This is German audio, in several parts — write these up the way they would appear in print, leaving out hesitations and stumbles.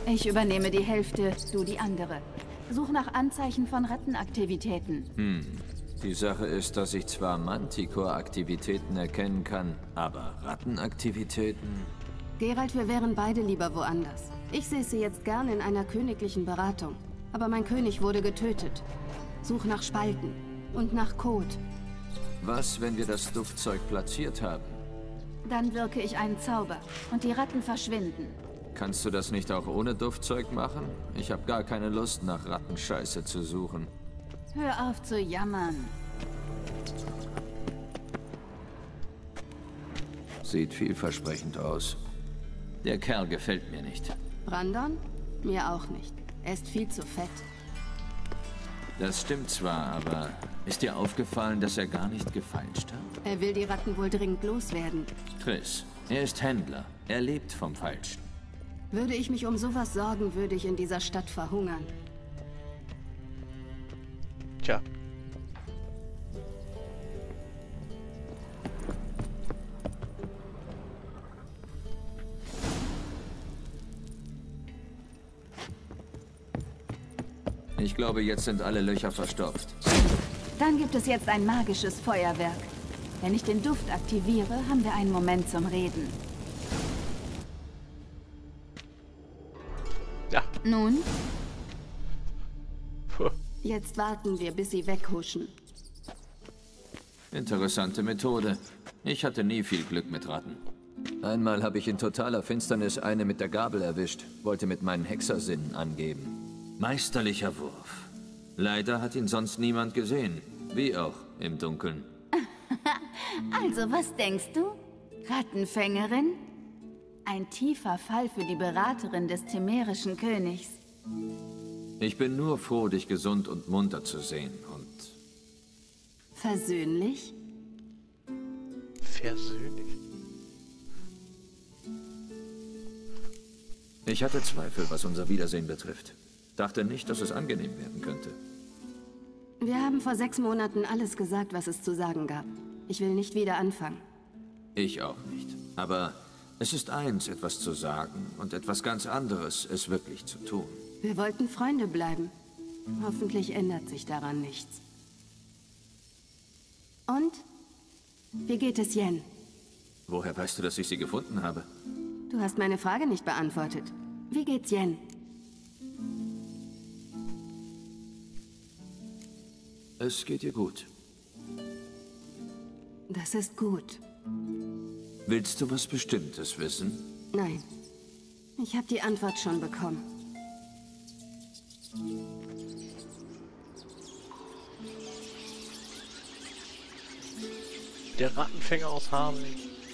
Ich übernehme die Hälfte, du die andere. Such nach Anzeichen von Rattenaktivitäten. Die Sache ist, dass ich zwar Manticore-Aktivitäten erkennen kann, aber Rattenaktivitäten? Geralt, wir wären beide lieber woanders. Ich säße jetzt gern in einer königlichen Beratung. Aber mein König wurde getötet. Such nach Spalten und nach Kot. Was, wenn wir das Duftzeug platziert haben? Dann wirke ich einen Zauber und die Ratten verschwinden. Kannst du das nicht auch ohne Duftzeug machen? Ich habe gar keine Lust, nach Rattenscheiße zu suchen. Hör auf zu jammern. Sieht vielversprechend aus. Der Kerl gefällt mir nicht. Brandon? Mir auch nicht. Er ist viel zu fett. Das stimmt zwar, aber ist dir aufgefallen, dass er gar nicht gefeilscht hat? Er will die Ratten wohl dringend loswerden. Triss, er ist Händler. Er lebt vom Feilschen. Würde ich mich um sowas sorgen, würde ich in dieser Stadt verhungern. Tja. Ich glaube, jetzt sind alle Löcher verstopft. Dann gibt es jetzt ein magisches Feuerwerk. Wenn ich den Duft aktiviere, haben wir einen Moment zum Reden. Ja. Nun? Puh. Jetzt warten wir, bis sie weghuschen. Interessante Methode. Ich hatte nie viel Glück mit Ratten. Einmal habe ich in totaler Finsternis eine mit der Gabel erwischt, wollte mit meinen Hexersinnen angeben. Meisterlicher Wurf. Leider hat ihn sonst niemand gesehen. Wie auch im Dunkeln. Also, was denkst du? Rattenfängerin? Ein tiefer Fall für die Beraterin des temerischen Königs. Ich bin nur froh, dich gesund und munter zu sehen und... Versöhnlich? Versöhnlich. Ich hatte Zweifel, was unser Wiedersehen betrifft. Dachte nicht, dass es angenehm werden könnte. Wir haben vor 6 Monaten alles gesagt, was es zu sagen gab. Ich will nicht wieder anfangen. Ich auch nicht. Aber es ist eins, etwas zu sagen und etwas ganz anderes, es wirklich zu tun. Wir wollten Freunde bleiben. Hoffentlich ändert sich daran nichts. Und? Wie geht es Yen? Woher weißt du, dass ich sie gefunden habe? Du hast meine Frage nicht beantwortet. Wie geht's Yen? Es geht ihr gut. Das ist gut. Willst du was Bestimmtes wissen? Nein. Ich habe die Antwort schon bekommen. Der Rattenfänger aus Harmony.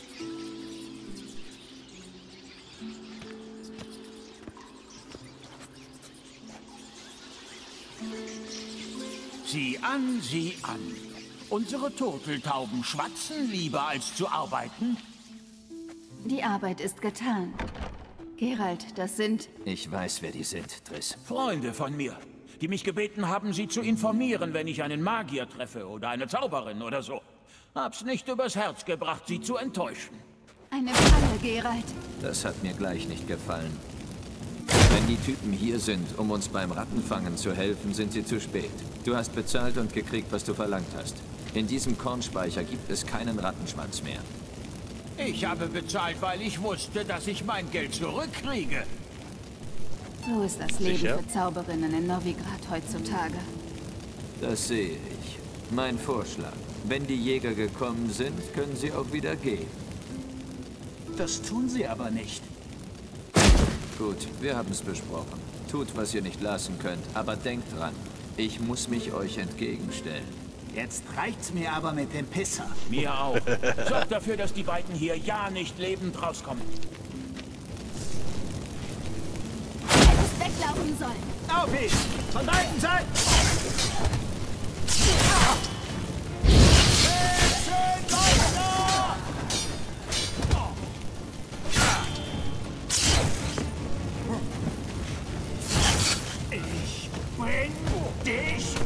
Sieh an, sieh an. Unsere Turteltauben schwatzen lieber, als zu arbeiten. Die Arbeit ist getan. Geralt, das sind... Ich weiß, wer die sind, Triss. Freunde von mir, die mich gebeten haben, sie zu informieren, wenn ich einen Magier treffe oder eine Zauberin oder so. Hab's nicht übers Herz gebracht, sie zu enttäuschen. Eine Falle, Geralt. Das hat mir gleich nicht gefallen. Wenn die Typen hier sind, um uns beim Rattenfangen zu helfen, sind sie zu spät. Du hast bezahlt und gekriegt, was du verlangt hast. In diesem Kornspeicher gibt es keinen Rattenschwanz mehr. Ich habe bezahlt, weil ich wusste, dass ich mein Geld zurückkriege. So ist das Leben Sicher? für Zauberinnen in Novigrad heutzutage. Das sehe ich. Mein Vorschlag. Wenn die Jäger gekommen sind, können sie auch wieder gehen. Das tun sie aber nicht. Gut, wir haben es besprochen. Tut, was ihr nicht lassen könnt, aber denkt dran. Ich muss mich euch entgegenstellen. Jetzt reicht's mir aber mit dem Pisser. Mir auch. Sorgt dafür, dass die beiden hier ja nicht lebend rauskommen. Hättest weglaufen sollen. Auf ihn! Von beiden Seiten! Ich bring dich.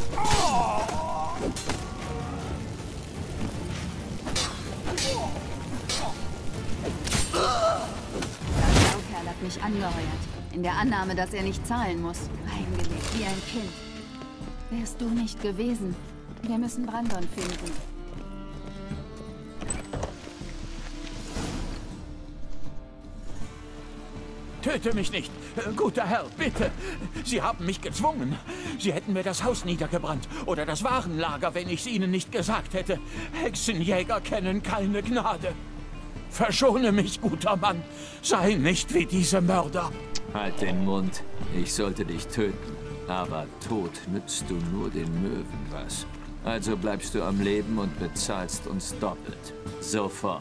Der Saukerl hat mich angeheuert. in der Annahme, dass er nicht zahlen muss. Reingelegt wie ein Kind. Wärst du nicht gewesen. Wir müssen Brandon finden. Töte mich nicht! Guter Herr, bitte! Sie haben mich gezwungen. Sie hätten mir das Haus niedergebrannt oder das Warenlager, wenn ich es Ihnen nicht gesagt hätte. Hexenjäger kennen keine Gnade. Verschone mich, guter Mann. Sei nicht wie diese Mörder. Halt den Mund. Ich sollte dich töten. Aber tot nützt du nur den Möwen was. Also bleibst du am Leben und bezahlst uns doppelt. Sofort.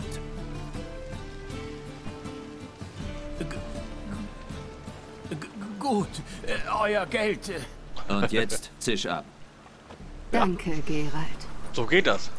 Gut, euer Geld. Und jetzt zisch ab. Danke, Geralt. So geht das.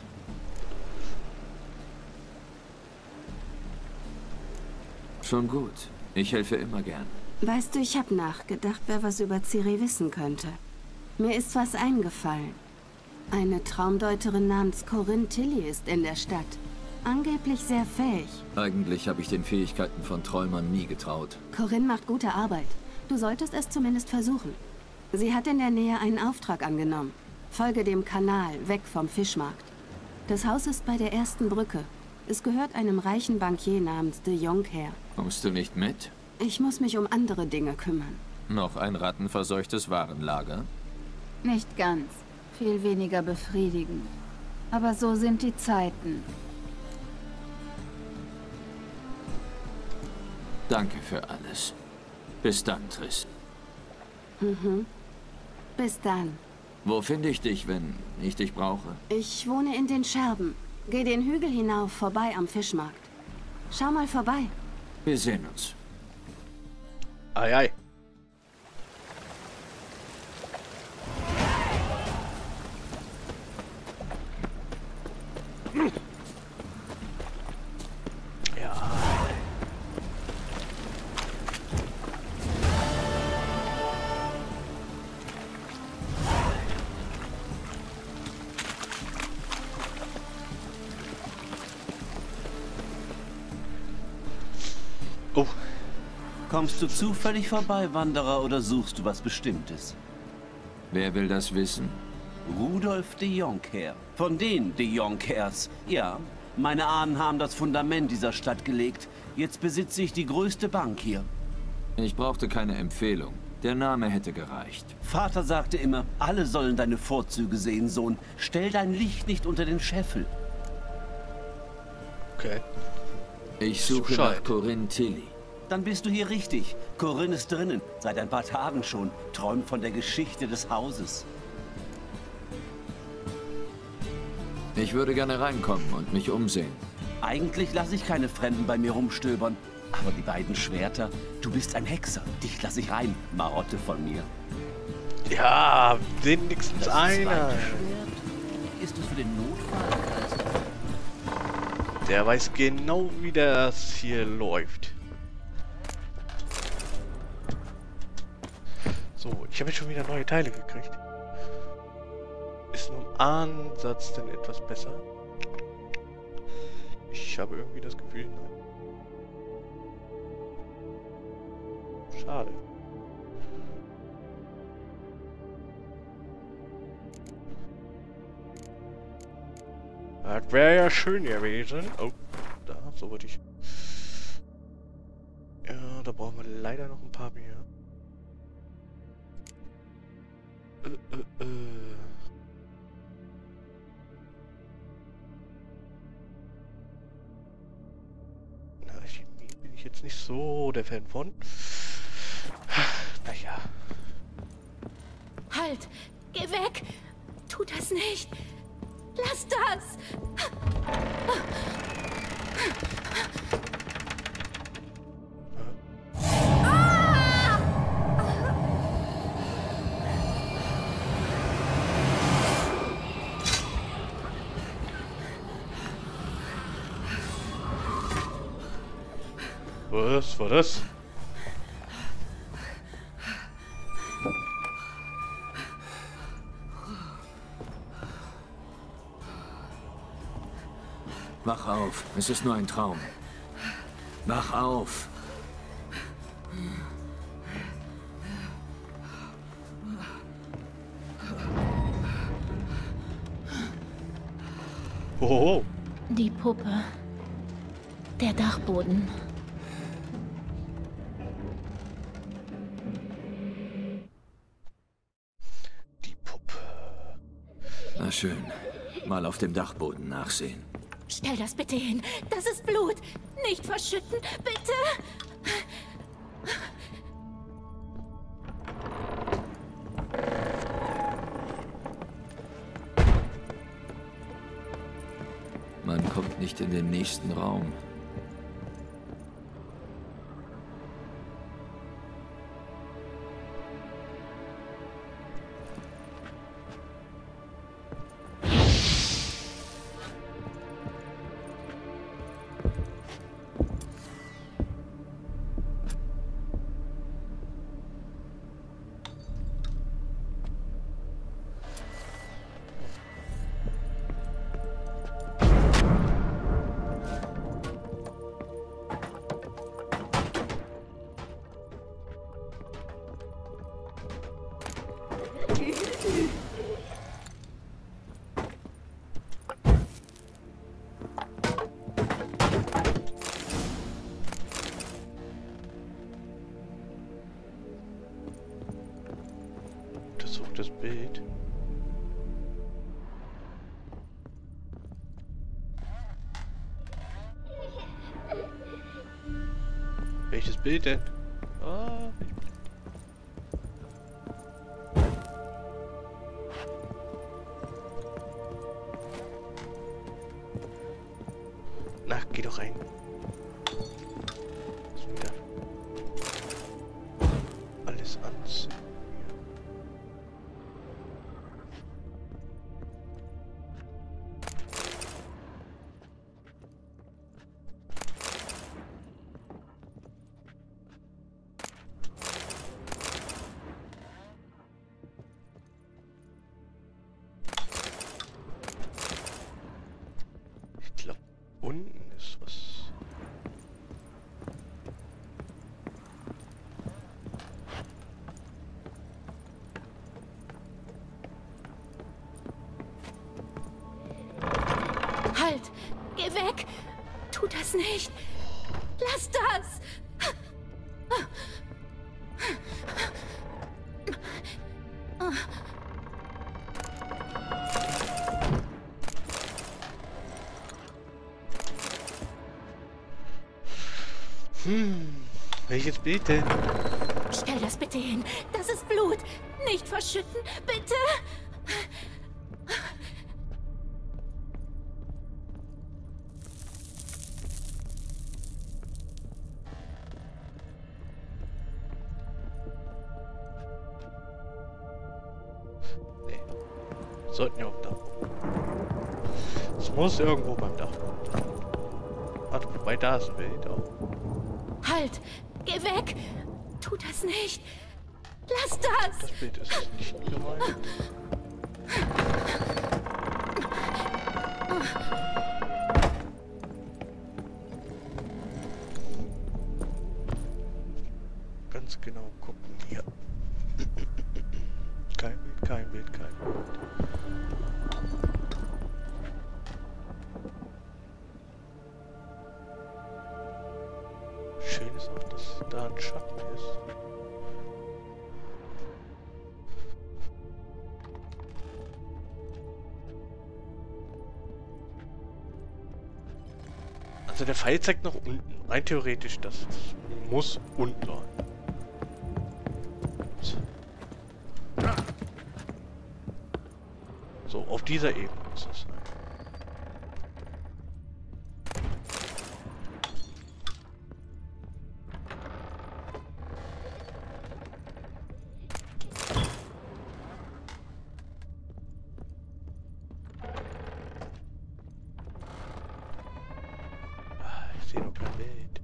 Schon gut. Ich helfe immer gern. Weißt du, ich habe nachgedacht, wer was über Ciri wissen könnte. Mir ist was eingefallen. Eine Traumdeuterin namens Corinne Tilly ist in der Stadt. Angeblich sehr fähig. Eigentlich habe ich den Fähigkeiten von Träumern nie getraut. Corinne macht gute Arbeit. Du solltest es zumindest versuchen. Sie hat in der Nähe einen Auftrag angenommen. Folge dem Kanal, weg vom Fischmarkt. Das Haus ist bei der ersten Brücke. Es gehört einem reichen Bankier namens de Jonker. Kommst du nicht mit? Ich muss mich um andere Dinge kümmern. Noch ein rattenverseuchtes Warenlager? Nicht ganz. Viel weniger befriedigend. Aber so sind die Zeiten. Danke für alles. Bis dann, Triss. Bis dann. Wo finde ich dich, wenn ich dich brauche? Ich wohne in den Scherben. Geh den Hügel hinauf, vorbei am Fischmarkt. Schau mal vorbei. Wir sehen uns. Ei, ei. Ja. Oh. Kommst du zufällig vorbei, Wanderer, oder suchst du was Bestimmtes? Wer will das wissen? Rudolf de Jonker. Von den de Jonkers. Ja, meine Ahnen haben das Fundament dieser Stadt gelegt. Jetzt besitze ich die größte Bank hier. Ich brauchte keine Empfehlung. Der Name hätte gereicht. Vater sagte immer, alle sollen deine Vorzüge sehen, Sohn. Stell dein Licht nicht unter den Scheffel. Okay. Ich suche Bescheid. nach Corinne Tilly. Dann bist du hier richtig. Corinne ist drinnen, seit ein paar Tagen schon. Träumt von der Geschichte des Hauses. Ich würde gerne reinkommen und mich umsehen. Eigentlich lasse ich keine Fremden bei mir rumstöbern. Aber die beiden Schwerter, du bist ein Hexer. Dich lasse ich rein, Marotte von mir. Ja, wenigstens einer. zweite Schwert, ist es für den Notfall? Der weiß genau, wie das hier läuft. So, ich habe jetzt schon wieder neue Teile gekriegt. Ist nur im Ansatz denn etwas besser? Ich habe irgendwie das Gefühl, nein. Schade. Das wäre ja schön gewesen. Oh, da, so wollte ich. Ja, da brauchen wir leider noch ein paar mehr. Na, Chemie bin ich jetzt nicht so der Fan von. Naja. Halt! Geh weg! Tu das nicht! Lass das! Was war das? Wach auf, es ist nur ein Traum. Wach auf. Oh. Die Puppe. Der Dachboden. Die Puppe. Na schön. Mal auf dem Dachboden nachsehen. Stell das bitte hin. Das ist Blut. Nicht verschütten, bitte. Man kommt nicht in den nächsten Raum. Untersucht das Bild. Welches Bild denn? Ah, na, geh doch rein. Ist wieder alles ans. Ich glaube, unten ist was. Halt! Geh weg! Tu das nicht! Lass das! Welches Bild denn? Stell das bitte hin. Das ist Blut. Nicht verschütten, bitte. Nee. Sollten ja auf dem Dach. Es muss irgendwo beim Dach. Warte, wobei da ist ein Bild auch. Halt! Geh weg! Tu das nicht! Lass das! Das Bild ist nicht gemeint. Ganz genau gucken hier. Kein Bild, kein Bild, kein Bild. Schön ist auch, dass da ein Schatten ist. Also der Pfeil zeigt nach unten. Rein theoretisch, das muss unten sein. So, auf dieser Ebene muss es sein. Ich sehe noch kein Bild.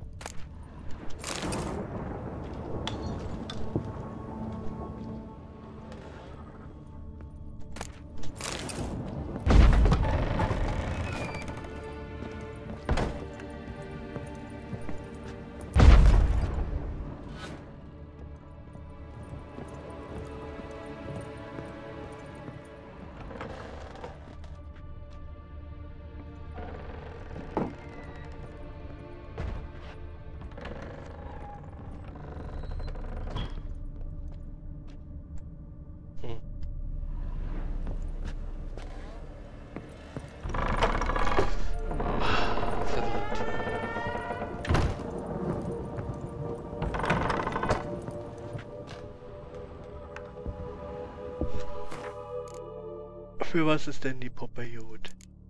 Für was ist denn die Puppe gut?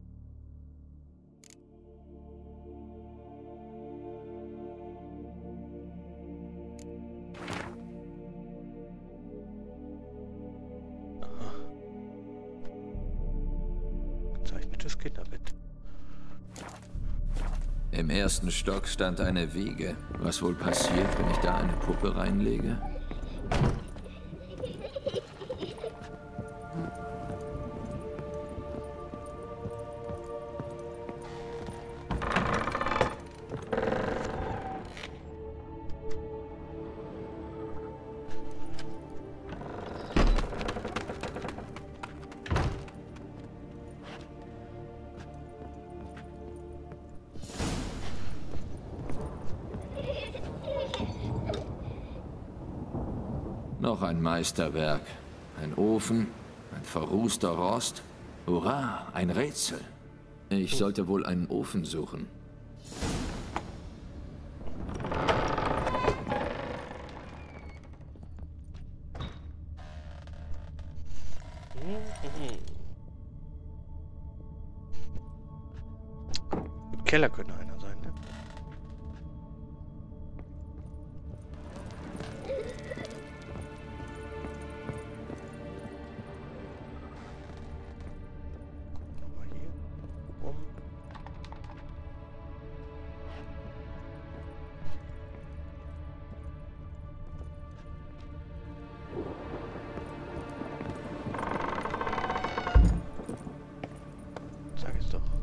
Aha. Gezeichnetes Kinderbett. Im ersten Stock stand eine Wiege. Was wohl passiert, wenn ich da eine Puppe reinlege? Noch ein Meisterwerk. Ein Ofen, ein verrußter Rost. Hurra, ein Rätsel. Ich sollte wohl einen Ofen suchen. Im Keller könnte einer sein, ne? Sag es doch.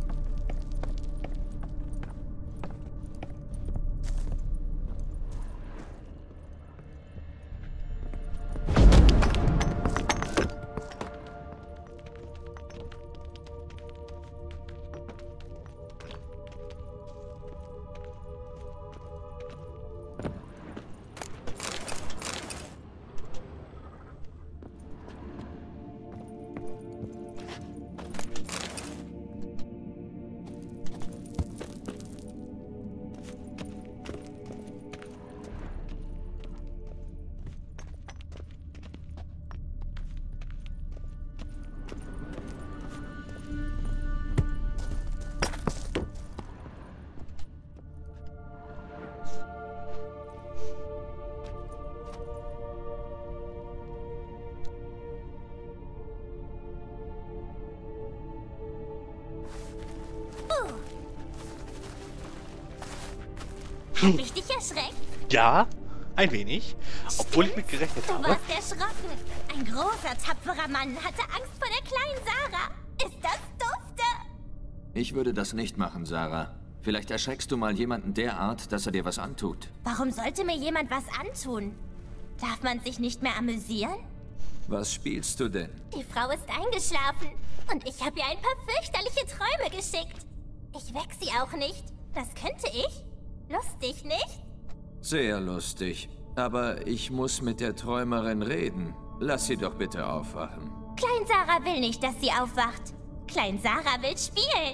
Hab ich dich erschreckt? Ja, ein wenig. Obwohl ich mit gerechnet Du habe. warst erschrocken. Ein großer, tapferer Mann hatte Angst vor der kleinen Sarah. Ist das dufte? Ich würde das nicht machen, Sarah. Vielleicht erschreckst du mal jemanden derart, dass er dir was antut. Warum sollte mir jemand was antun? Darf man sich nicht mehr amüsieren? Was spielst du denn? Die Frau ist eingeschlafen. Und ich habe ihr ein paar fürchterliche Träume geschickt. Ich weck sie auch nicht. Das könnte ich. Lustig, nicht? Sehr lustig. Aber ich muss mit der Träumerin reden. Lass sie doch bitte aufwachen. Klein Sarah will nicht, dass sie aufwacht. Klein Sarah will spielen.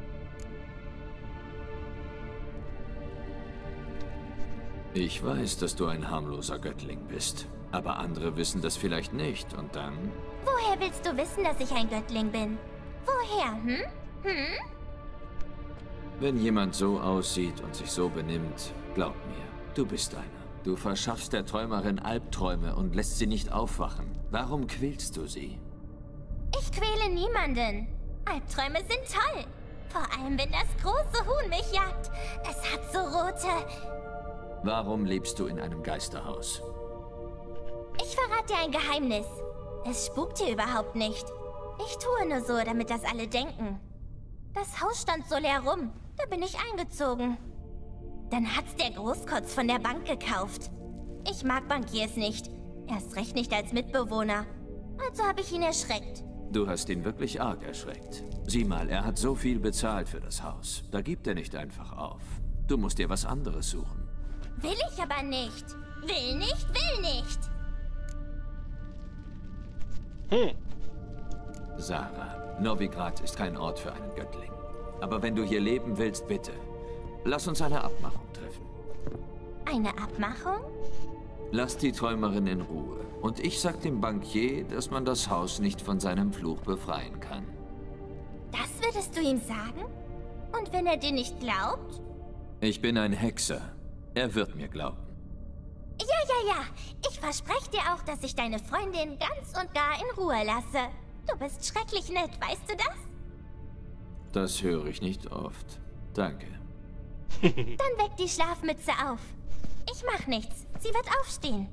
Ich weiß, dass du ein harmloser Göttling bist. Aber andere wissen das vielleicht nicht und dann... Woher willst du wissen, dass ich ein Göttling bin? Woher, Wenn jemand so aussieht und sich so benimmt, glaub mir, du bist einer. Du verschaffst der Träumerin Albträume und lässt sie nicht aufwachen. Warum quälst du sie? Ich quäle niemanden. Albträume sind toll. Vor allem, wenn das große Huhn mich jagt. Es hat so rote... Warum lebst du in einem Geisterhaus? Ich verrate dir ein Geheimnis. Es spukt hier überhaupt nicht. Ich tue nur so, damit das alle denken. Das Haus stand so leer rum. Da bin ich eingezogen. Dann hat's der Großkotz von der Bank gekauft. Ich mag Bankiers nicht. Erst recht nicht als Mitbewohner. Also habe ich ihn erschreckt. Du hast ihn wirklich arg erschreckt. Sieh mal, er hat so viel bezahlt für das Haus. Da gibt er nicht einfach auf. Du musst dir was anderes suchen. Will ich aber nicht. Will nicht, will nicht. Sarah, Novigrad ist kein Ort für einen Göttling. Aber wenn du hier leben willst, bitte, lass uns eine Abmachung treffen. Eine Abmachung? Lass die Träumerin in Ruhe. Und ich sag dem Bankier, dass man das Haus nicht von seinem Fluch befreien kann. Das würdest du ihm sagen? Und wenn er dir nicht glaubt? Ich bin ein Hexer. Er wird mir glauben. Ja. Ich verspreche dir auch, dass ich deine Freundin ganz und gar in Ruhe lasse. Du bist schrecklich nett, weißt du das? Das höre ich nicht oft. Danke. Dann weck die Schlafmütze auf. Ich mach nichts. Sie wird aufstehen.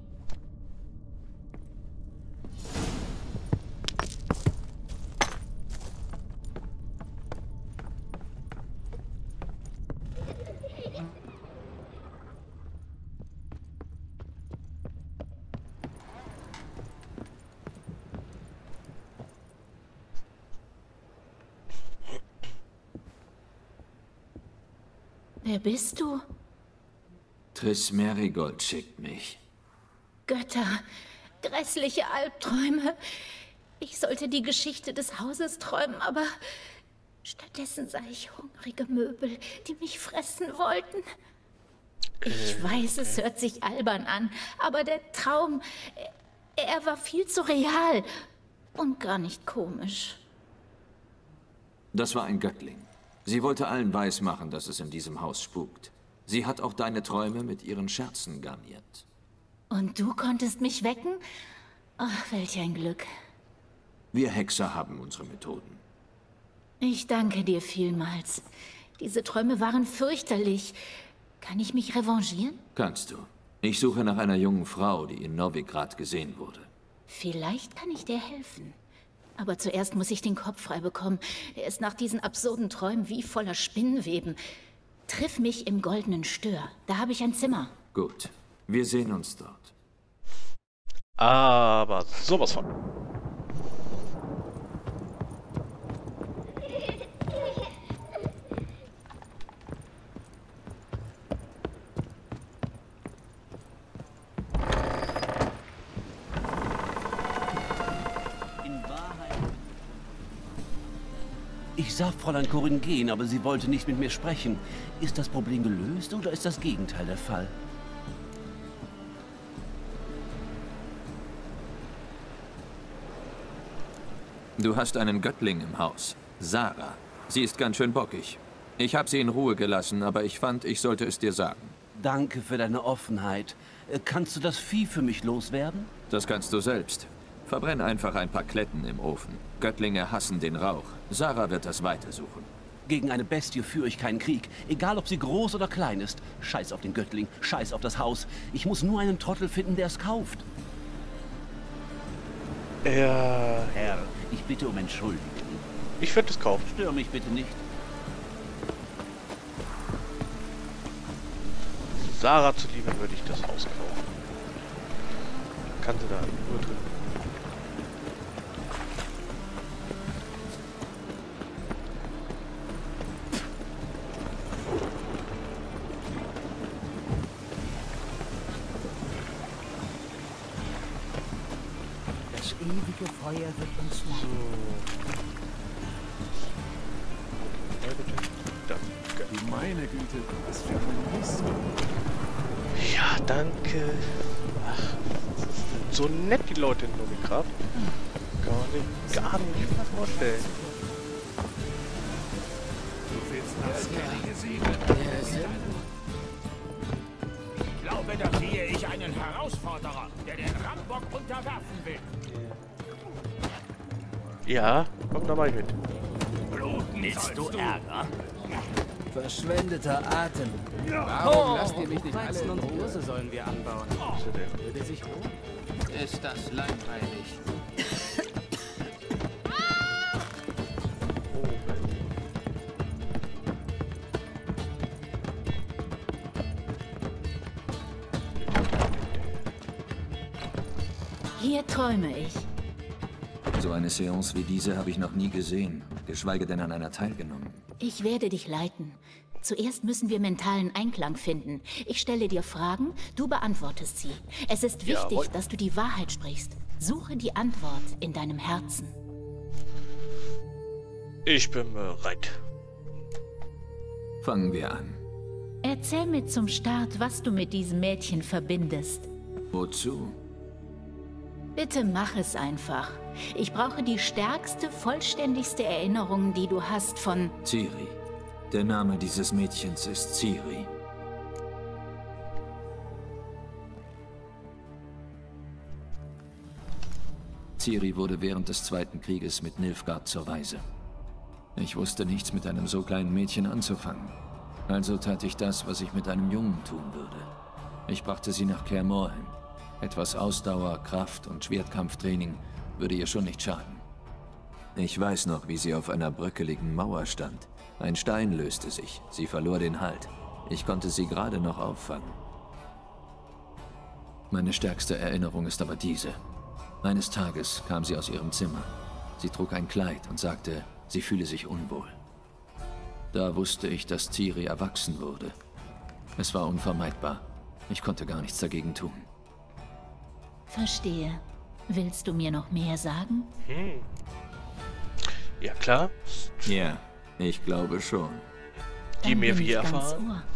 Wer bist du? Triss Merigold schickt mich. Götter, grässliche Albträume. Ich sollte die Geschichte des Hauses träumen, aber stattdessen sah ich hungrige Möbel, die mich fressen wollten. Ich weiß, es hört sich albern an, aber der Traum, er war viel zu real und gar nicht komisch. Das war ein Göttling. Sie wollte allen weismachen, dass es in diesem Haus spukt. Sie hat auch deine Träume mit ihren Scherzen garniert. Und du konntest mich wecken? Ach, welch ein Glück. Wir Hexer haben unsere Methoden. Ich danke dir vielmals. Diese Träume waren fürchterlich. Kann ich mich revanchieren? Kannst du. Ich suche nach einer jungen Frau, die in Novigrad gesehen wurde. Vielleicht kann ich dir helfen. Aber zuerst muss ich den Kopf frei bekommen. Er ist nach diesen absurden Träumen wie voller Spinnenweben. Triff mich im Goldenen Stör. Da habe ich ein Zimmer. Gut. Wir sehen uns dort. Aber sowas von. Ich sah Fräulein Corinne gehen, aber sie wollte nicht mit mir sprechen. Ist das Problem gelöst oder ist das Gegenteil der Fall? Du hast einen Göttling im Haus. Sarah. Sie ist ganz schön bockig. Ich habe sie in Ruhe gelassen, aber ich fand, ich sollte es dir sagen. Danke für deine Offenheit. Kannst du das Vieh für mich loswerden? Das kannst du selbst. Verbrenn einfach ein paar Kletten im Ofen. Göttlinge hassen den Rauch. Sarah wird das weitersuchen. Gegen eine Bestie führe ich keinen Krieg. Egal, ob sie groß oder klein ist. Scheiß auf den Göttling, scheiß auf das Haus. Ich muss nur einen Trottel finden, der es kauft. Ja. Herr, ich bitte um Entschuldigung. Ich würde es kaufen. Stör mich bitte nicht. Sarah zuliebe würde ich das Haus kaufen. Kann sie da nur drin. Das ewige Feuer wird uns leiden. Danke. Meine Güte, was für ein Mist. Ja, danke. Ach, so nett die Leute in Novigrad. Gar nicht vorstellen. Du willst das gerne gesehen. Ich glaube, da sehe ich einen Herausforderer, der den Rambock unterwerfen will. Ja, komm da mal mit. Willst du Ärger? Verschwendeter Atem. Warum lasst ihr mich nicht alle in Hose sollen wir anbauen? Würde sich lohnen? Ist das langweilig? Hier träume ich. So eine Seance wie diese habe ich noch nie gesehen, geschweige denn an einer teilgenommen. Ich werde dich leiten. Zuerst müssen wir mentalen Einklang finden. Ich stelle dir Fragen, du beantwortest sie. Es ist wichtig, Jawohl. dass du die Wahrheit sprichst. Suche die Antwort in deinem Herzen. Ich bin bereit. Fangen wir an. Erzähl mir zum Start, was du mit diesem Mädchen verbindest. Wozu? Bitte mach es einfach. Ich brauche die stärkste, vollständigste Erinnerung, die du hast von... Ciri. Der Name dieses Mädchens ist Ciri. Ciri wurde während des Zweiten Krieges mit Nilfgaard zur Waise. Ich wusste nichts mit einem so kleinen Mädchen anzufangen. Also tat ich das, was ich mit einem Jungen tun würde. Ich brachte sie nach Kaer Morhen. Etwas Ausdauer, Kraft und Schwertkampftraining würde ihr schon nicht schaden. Ich weiß noch, wie sie auf einer bröckeligen Mauer stand. Ein Stein löste sich, sie verlor den Halt. Ich konnte sie gerade noch auffangen. Meine stärkste Erinnerung ist aber diese. Eines Tages kam sie aus ihrem Zimmer. Sie trug ein Kleid und sagte, sie fühle sich unwohl. Da wusste ich, dass Ciri erwachsen wurde. Es war unvermeidbar. Ich konnte gar nichts dagegen tun. Verstehe. Willst du mir noch mehr sagen? Ja, klar. Ja, ich glaube schon. Die mir wie ganz erfahren. Ohr.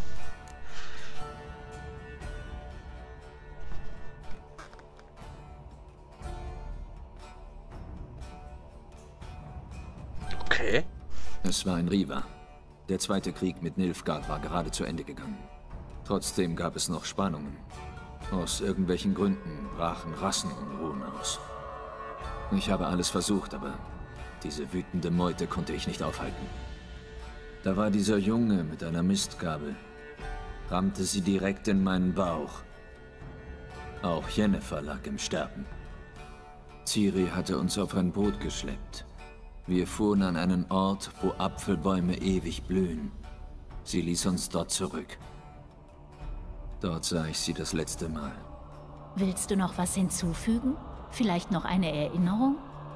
Okay. Es war ein Riva. Der Zweite Krieg mit Nilfgaard war gerade zu Ende gegangen. Trotzdem gab es noch Spannungen. Aus irgendwelchen Gründen brachen Rassenunruhen aus. Ich habe alles versucht, aber diese wütende Meute konnte ich nicht aufhalten. Da war dieser Junge mit einer Mistgabel. Rammte sie direkt in meinen Bauch. Auch Yennefer lag im Sterben. Ciri hatte uns auf ein Boot geschleppt. Wir fuhren an einen Ort, wo Apfelbäume ewig blühen. Sie ließ uns dort zurück. Dort sah ich sie das letzte Mal. Willst du noch was hinzufügen? Vielleicht noch eine Erinnerung?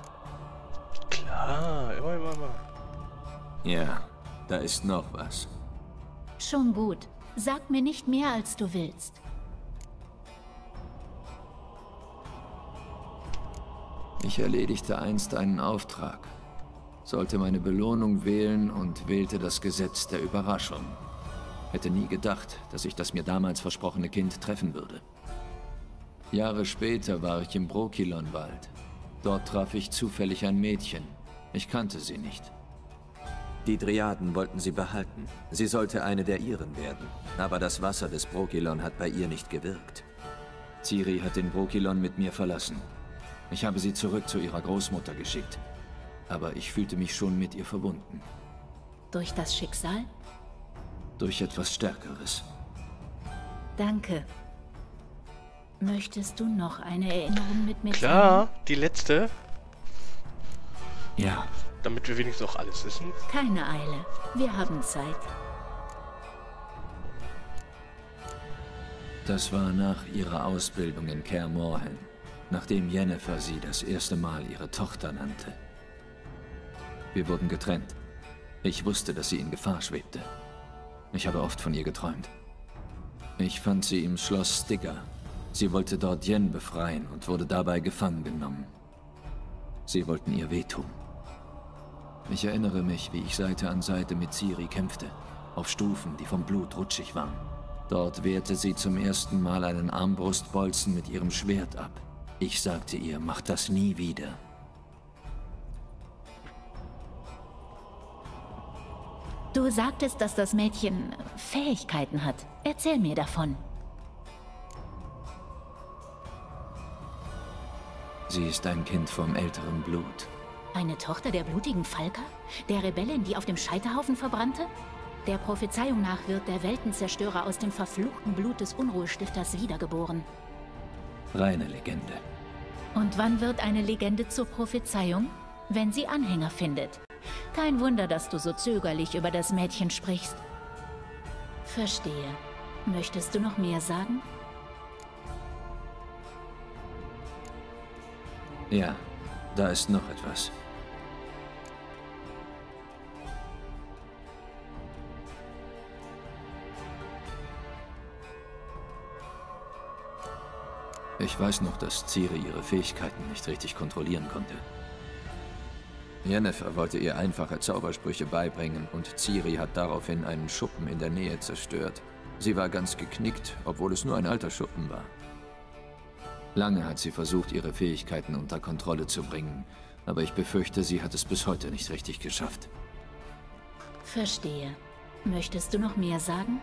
Klar, immer. Ja, da ist noch was. Schon gut. Sag mir nicht mehr, als du willst. Ich erledigte einst einen Auftrag. Sollte meine Belohnung wählen und wählte das Gesetz der Überraschung. Hätte nie gedacht, dass ich das mir damals versprochene Kind treffen würde. Jahre später war ich im Brokilon-Wald. Dort traf ich zufällig ein Mädchen. Ich kannte sie nicht. Die Dryaden wollten sie behalten. Sie sollte eine der ihren werden. Aber das Wasser des Brokilon hat bei ihr nicht gewirkt. Ciri hat den Brokilon mit mir verlassen. Ich habe sie zurück zu ihrer Großmutter geschickt. Aber ich fühlte mich schon mit ihr verbunden. Durch das Schicksal? Durch etwas Stärkeres. Danke. Möchtest du noch eine Erinnerung mit mir teilen? Klar, die letzte. Ja. Damit wir wenigstens auch alles wissen. Keine Eile. Wir haben Zeit. Das war nach ihrer Ausbildung in Kaer Morhen, nachdem Yennefer sie das erste Mal ihre Tochter nannte. Wir wurden getrennt. Ich wusste, dass sie in Gefahr schwebte. Ich habe oft von ihr geträumt. Ich fand sie im Schloss Stigger. Sie wollte dort Yen befreien und wurde dabei gefangen genommen. Sie wollten ihr wehtun. Ich erinnere mich, wie ich Seite an Seite mit Ciri kämpfte, auf Stufen, die vom Blut rutschig waren. Dort wehrte sie zum ersten Mal einen Armbrustbolzen mit ihrem Schwert ab. Ich sagte ihr, mach das nie wieder. Du sagtest, dass das Mädchen Fähigkeiten hat. Erzähl mir davon. Sie ist ein Kind vom älteren Blut. Eine Tochter der blutigen Falka? Der Rebellin, die auf dem Scheiterhaufen verbrannte? Der Prophezeiung nach wird der Weltenzerstörer aus dem verfluchten Blut des Unruhestifters wiedergeboren. Reine Legende. Und wann wird eine Legende zur Prophezeiung? Wenn sie Anhänger findet. Kein Wunder, dass du so zögerlich über das Mädchen sprichst. Verstehe. Möchtest du noch mehr sagen? Ja, da ist noch etwas. Ich weiß noch, dass Ciri ihre Fähigkeiten nicht richtig kontrollieren konnte. Yennefer wollte ihr einfache Zaubersprüche beibringen und Ciri hat daraufhin einen Schuppen in der Nähe zerstört. Sie war ganz geknickt, obwohl es nur ein alter Schuppen war. Lange hat sie versucht, ihre Fähigkeiten unter Kontrolle zu bringen, aber ich befürchte, sie hat es bis heute nicht richtig geschafft. Verstehe. Möchtest du noch mehr sagen?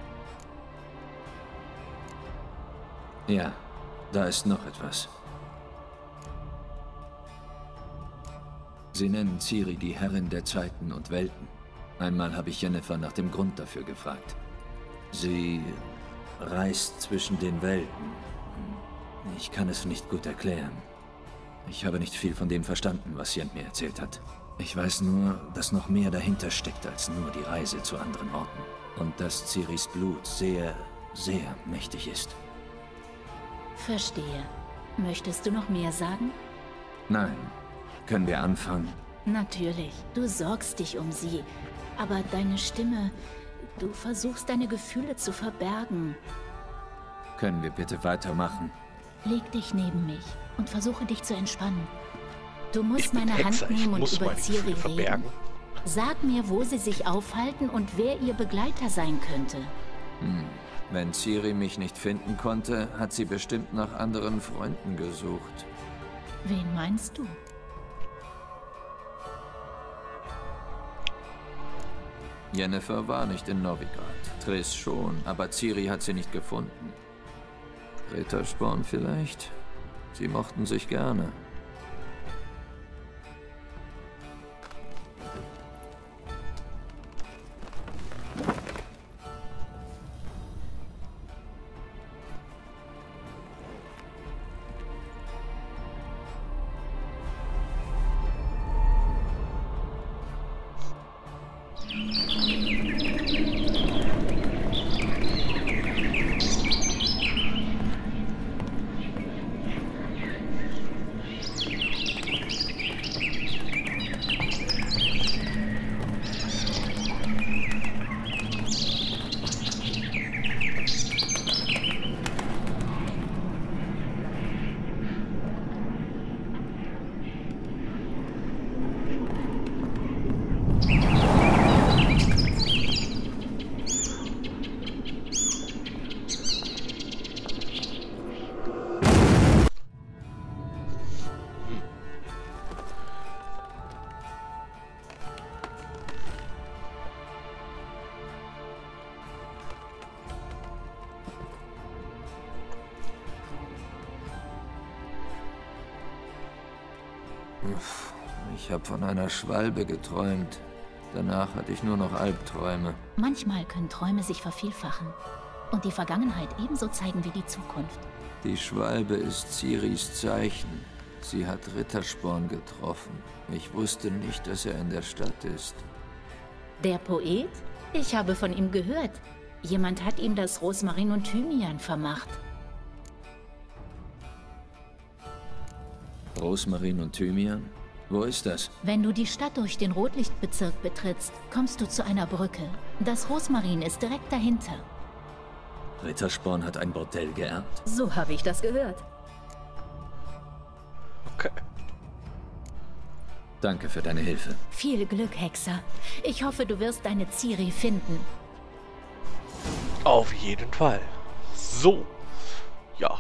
Ja, da ist noch etwas. Sie nennen Ciri die Herrin der Zeiten und Welten. Einmal habe ich Yennefer nach dem Grund dafür gefragt. Sie reist zwischen den Welten. Ich kann es nicht gut erklären. Ich habe nicht viel von dem verstanden, was Jent mir erzählt hat. Ich weiß nur, dass noch mehr dahinter steckt als nur die Reise zu anderen Orten. Und dass Ciris Blut sehr, sehr mächtig ist. Verstehe. Möchtest du noch mehr sagen? Nein. Können wir anfangen? Natürlich. Du sorgst dich um sie. Aber deine Stimme... Du versuchst, deine Gefühle zu verbergen. Können wir bitte weitermachen? Leg dich neben mich und versuche dich zu entspannen. Du musst meine Hand nehmen und über Ciri reden. Sag mir, wo sie sich aufhalten und wer ihr Begleiter sein könnte. Wenn Ciri mich nicht finden konnte, hat sie bestimmt nach anderen Freunden gesucht. Wen meinst du? Yennefer war nicht in Novigrad. Triss schon, aber Ciri hat sie nicht gefunden. Rittersporn vielleicht? Sie mochten sich gerne. Ich habe von einer Schwalbe geträumt. Danach hatte ich nur noch Albträume. Manchmal können Träume sich vervielfachen und die Vergangenheit ebenso zeigen wie die Zukunft. Die Schwalbe ist Ciris Zeichen. Sie hat Rittersporn getroffen. Ich wusste nicht, dass er in der Stadt ist. Der Poet? Ich habe von ihm gehört. Jemand hat ihm das Rosmarin und Thymian vermacht. Rosmarin und Thymian? Wo ist das? Wenn du die Stadt durch den Rotlichtbezirk betrittst, kommst du zu einer Brücke. Das Rosmarin ist direkt dahinter. Rittersporn hat ein Bordell geerbt? So habe ich das gehört. Okay. Danke für deine Hilfe. Viel Glück, Hexer. Ich hoffe, du wirst deine Ciri finden. Auf jeden Fall. So. Ja.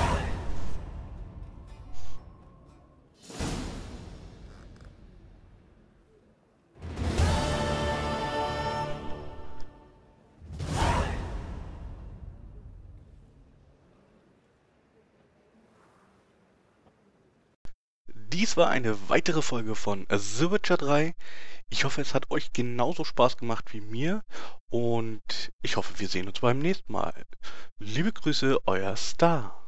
Dies war eine weitere Folge von The Witcher 3. Ich hoffe, es hat euch genauso Spaß gemacht wie mir und ich hoffe, wir sehen uns beim nächsten Mal. Liebe Grüße, euer Star.